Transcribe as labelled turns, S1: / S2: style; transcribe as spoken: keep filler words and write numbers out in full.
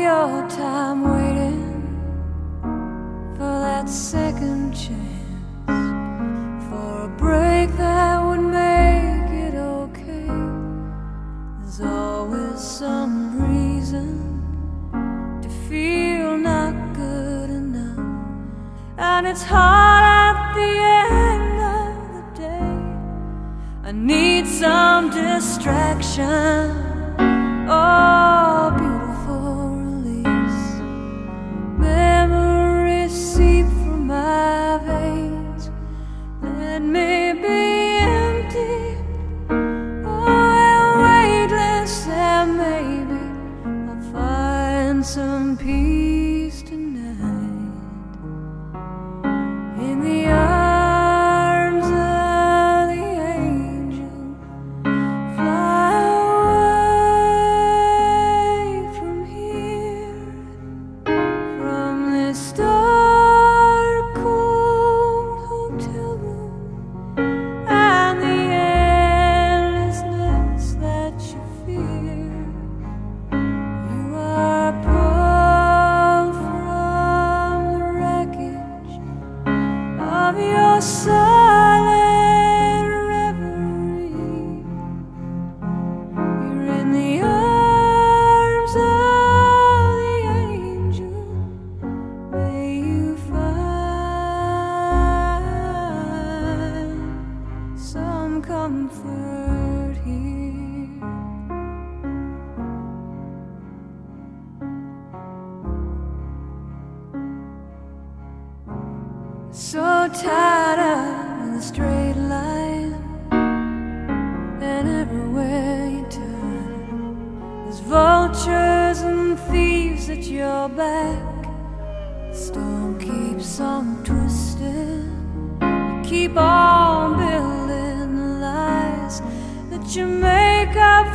S1: your time waiting for that second chance, for a break that would make it okay. There's always some reason to feel not good enough, and it's hard at the end of the day. I need some distraction. Oh, beautiful release. Memories seep from my veins. Let me be empty, oh, weightless, and maybe I'll find some peace tonight in the arms of the angel. Fly away from here, from this dark, cold hotel room, and the endlessness that you fear. You are pulled from the wreckage of your silent reverie. You're in the arms of the angel. May you find some comfort here. So tired of the straight line, and everywhere you turn, there's vultures and thieves at your back. The storm keeps on twisting. You keep on building the lies that you make up